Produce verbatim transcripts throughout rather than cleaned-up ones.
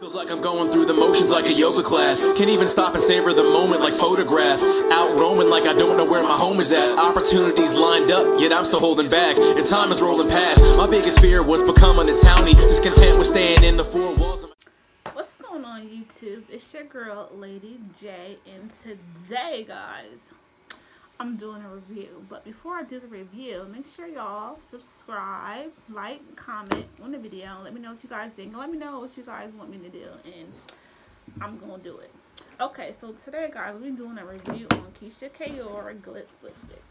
Feels like I'm going through the motions like a yoga class. Can't even stop and savor the moment like photograph. Out roaming like I don't know where my home is at. Opportunities lined up, yet I'm still holding back. And time is rolling past. My biggest fear was becoming a townie. Just content with staying in the four walls of my... What's going on YouTube? It's your girl Lady J, and today guys I'm doing a review. But before I do the review, make sure y'all subscribe, like, comment on the video. Let me know what you guys think. Let me know what you guys want me to do, and I'm gonna do it. Okay, so today guys we're doing a review on Keisha Kayor Glitz lipstick.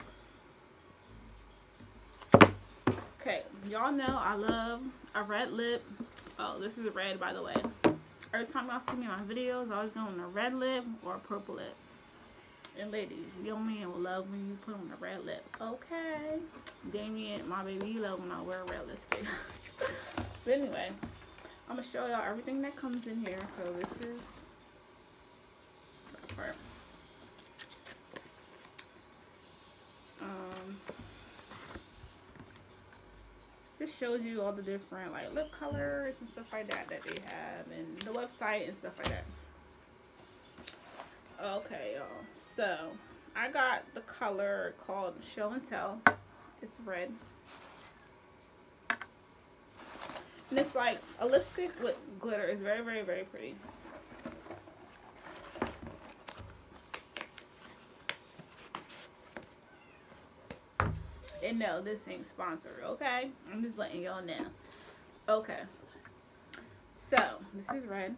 Okay, y'all know I love a red lip. Oh, this is red, by the way. Every time y'all see me on my videos, I always go on a red lip or a purple lip. And ladies, your man will love when you put on a red lip. Okay. Damien, my baby, you love when I wear red lipstick. But anyway, I'm going to show y'all everything that comes in here. So this is that part. Um, this shows you all the different like lip colors and stuff like that that they have, and the website and stuff like that. Okay, y'all. So I got the color called Show and Tell. It's red, and it's like a lipstick with glitter. It's very, very, very pretty. And no, this ain't sponsored, okay? I'm just letting y'all know. Okay. So, this is red.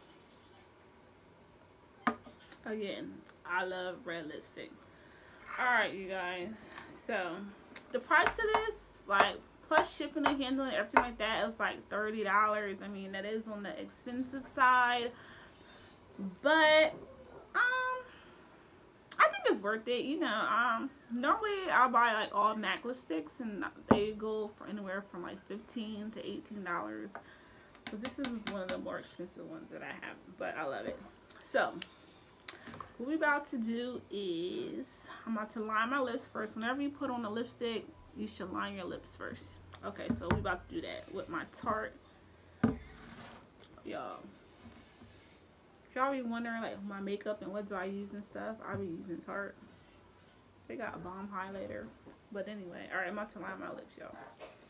Again, I love red lipstick. Alright, you guys. So, the price of this, like, plus shipping and handling, everything like that, it was like thirty dollars. I mean, that is on the expensive side. But, um... I think it's worth it, you know. Um, normally I'll buy like all MAC lipsticks, and they go for anywhere from like fifteen to eighteen dollars. But this is one of the more expensive ones that I have, but I love it. So what we're about to do is I'm about to line my lips first. Whenever you put on a lipstick, you should line your lips first. Okay, so we're about to do that with my Tarte. Y'all, if y'all be wondering like my makeup and what do I use and stuff, I be using Tarte. They got a bomb highlighter. But anyway, alright, I'm about to line my lips, y'all.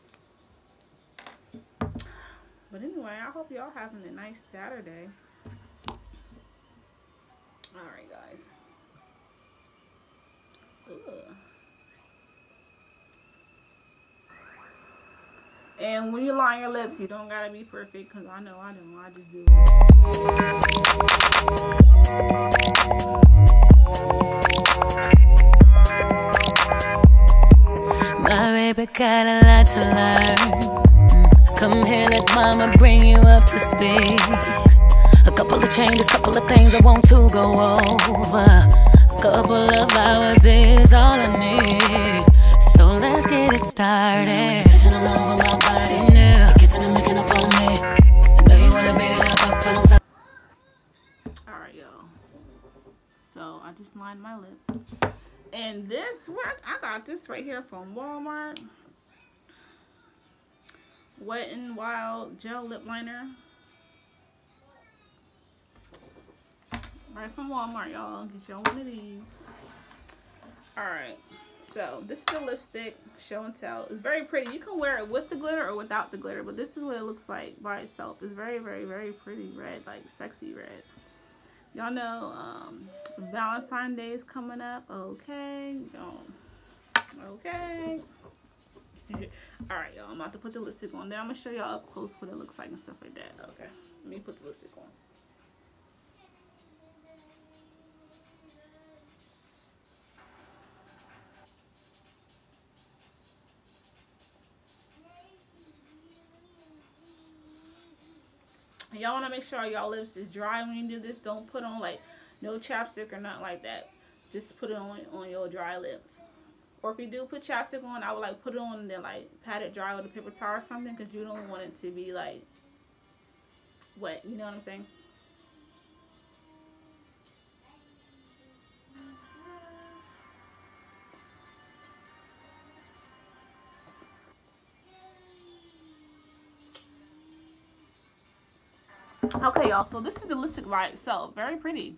But anyway, I hope y'all having a nice Saturday. Alright, guys. Ugh. And when you line your lips, you don't gotta be perfect, because I know I don't. I just do it. My baby got a lot to learn. Come here, let mama bring you up to speed. A couple of changes, couple of things I want to go over. A couple of hours is all I need. So let's get it started. Touching all over my body now. Kissing and licking up on me. I know you wanna beat it up, but I'm sorry. Alright, y'all. So I just lined my lips. And this work, I got this right here from Walmart. Wet n Wild Gel Lip Liner. Right from Walmart, y'all. Get y'all one of these. Alright. So, this is the lipstick, Show and Tell. It's very pretty. You can wear it with the glitter or without the glitter, but this is what it looks like by itself. It's very, very, very pretty red, like sexy red. Y'all know um, Valentine's Day is coming up. Okay. Okay. Alright, y'all. I'm about to put the lipstick on. Then I'm going to show y'all up close what it looks like and stuff like that. Okay. Let me put the lipstick on. Y'all want to make sure y'all lips is dry when you do this. Don't put on like no chapstick or nothing like that. Just put it on on your dry lips. Or if you do put chapstick on, I would like put it on and then like pat it dry with a paper towel or something, because you don't want it to be like wet. You know what I'm saying? Okay, y'all, so this is the lipstick by itself. Very pretty.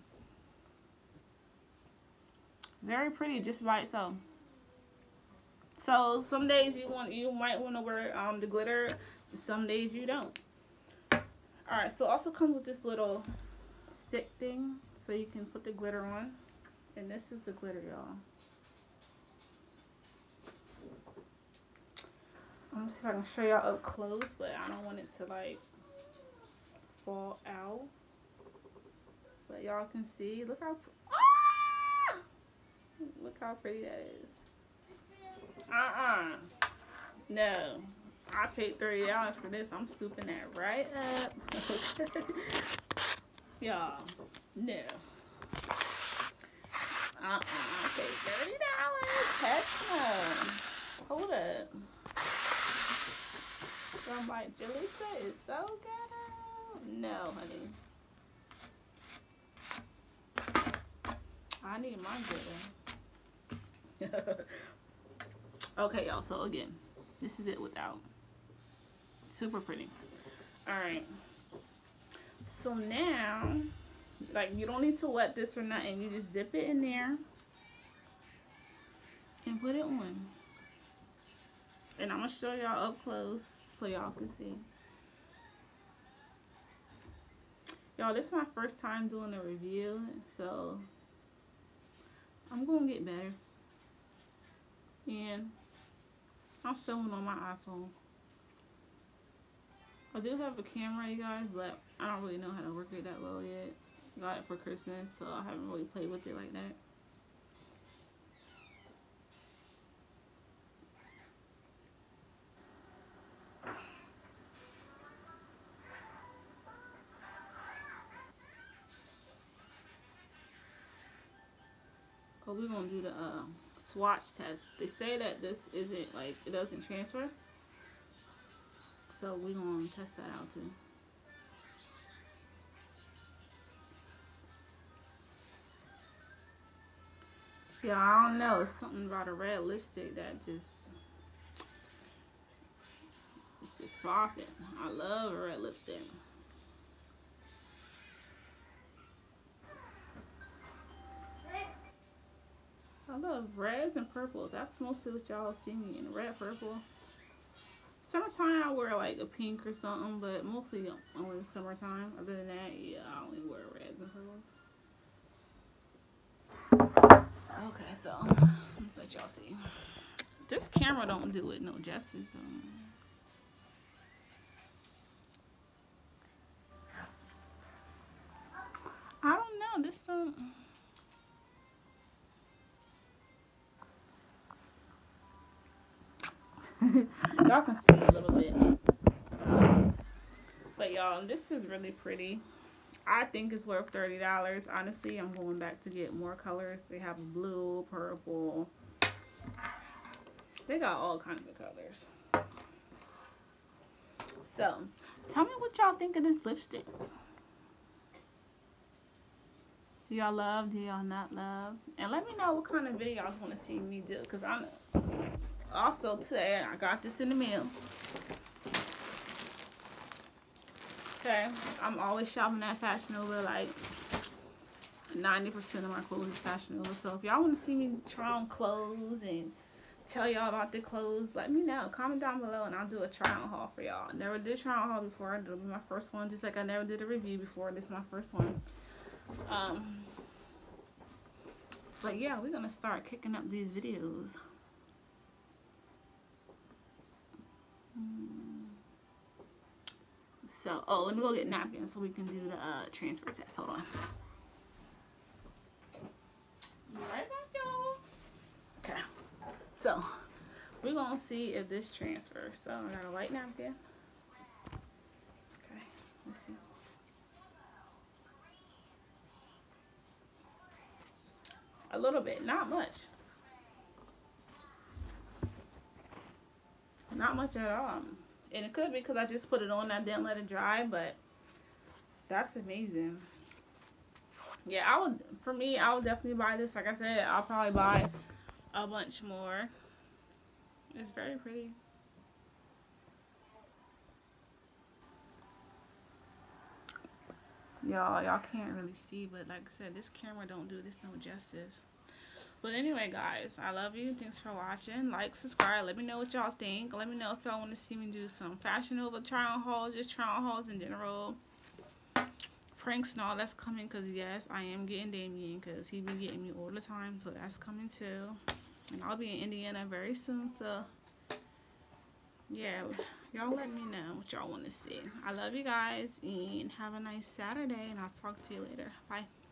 Very pretty just by itself. So some days you want you might want to wear um the glitter, some days you don't. Alright, so also comes with this little stick thing so you can put the glitter on. And this is the glitter, y'all. I'm gonna see if I can show y'all up close, but I don't want it to like fall out. But y'all can see. Look how ah! Look how pretty that is. Uh-uh. No. I paid thirty dollars for this. I'm scooping that right up. Y'all. No. Uh-uh. I paid thirty dollars. Heck no. Hold up. I'm like, Jalisa is so ghetto. No, honey. I need my glitter. Okay, y'all. So again, this is it without. Super pretty. Alright. So now, like, you don't need to wet this or nothing. You just dip it in there and put it on. And I'm going to show y'all up close so y'all can see. Y'all, this is my first time doing a review, so I'm going to get better. And I'm filming on my iPhone. I do have a camera, you guys, but I don't really know how to work it that well yet. Got it for Christmas, so I haven't really played with it like that. Oh, we're gonna do the uh, swatch test. They say that this isn't like it doesn't transfer, so we're gonna test that out too. Yeah, I don't know. It's something about a red lipstick that just it's just popping. I love a red lipstick. I love reds and purples. That's mostly what y'all see me in. Red, purple. Summertime I wear like a pink or something, but mostly only summertime. Other than that, yeah, I only wear reds and purples. Okay, so let's let y'all see. This camera don't do it no justice. So. I don't know. This don't. Y'all can see a little bit, but y'all, this is really pretty. I think it's worth thirty dollars. Honestly, I'm going back to get more colors. They have blue, purple. They got all kinds of colors. So tell me what y'all think of this lipstick. Do y'all love? Do y'all not love? And let me know what kind of videos y'all want to see me do, because I'm also today I got this in the mail. Okay, I'm always shopping at Fashion Nova. Like ninety percent of my clothes is Fashion Nova. So if y'all want to see me try on clothes and tell y'all about the clothes, let me know. Comment down below and I'll do a try on haul for y'all. Never did try on haul before. It'll be my first one, just like I never did a review before. This is my first one. Um, but yeah, we're gonna start kicking up these videos. So, oh, let me go get napkins so we can do the uh, transfer test. Hold on. Be right back, y'all. Okay. So, we're gonna see if this transfers. So, I got a white napkin. Okay, let's see. A little bit, not much. Not much at all. And it could be because I just put it on and I didn't let it dry, but that's amazing. Yeah, I would, for me, I would definitely buy this. Like I said, I'll probably buy a bunch more. It's very pretty. Y'all, y'all can't really see, but like I said, this camera don't do this no justice. But anyway, guys, I love you. Thanks for watching. Like, subscribe. Let me know what y'all think. Let me know if y'all want to see me do some Fashion Nova try-on hauls, just try-on hauls in general. Pranks and all that's coming, because yes, I am getting Damien, because he been getting me all the time, so that's coming too. And I'll be in Indiana very soon, so yeah, y'all let me know what y'all want to see. I love you guys, and have a nice Saturday, and I'll talk to you later. Bye.